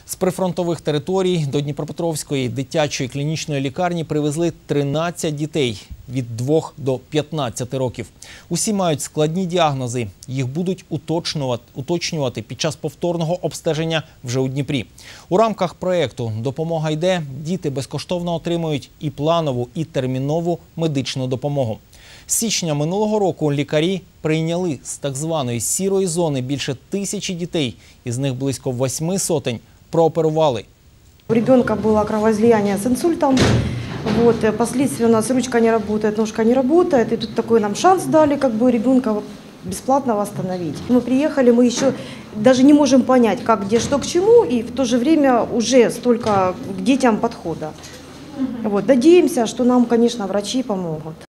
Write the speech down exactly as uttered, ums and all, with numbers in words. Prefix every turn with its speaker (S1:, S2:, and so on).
S1: З прифронтових територій до Дніпропетровської дитячої клінічної лікарні привезли тринадцять дітей від двох до п'ятнадцяти років. Усі мають складні діагнози. Їх будуть уточнювати під час повторного обстеження вже у Дніпрі. У рамках проєкту «Допомога йде» діти безкоштовно отримують і планову, і термінову медичну допомогу. З січня минулого року лікарі прийняли з так званої сірої зони більше тисячі дітей, із них близько восьми сотень прооперували.
S2: У ребенка было кровоизлияние с инсультом. Вот, последствия у нас ручка не работает, ножка не работает. И тут такой нам шанс дали, как бы ребенка бесплатно восстановить. Мы приехали, мы еще даже не можем понять, как, где, что, к чему. И в то же время уже столько к детям подхода. Вот, надеемся, что нам, конечно, врачи помогут.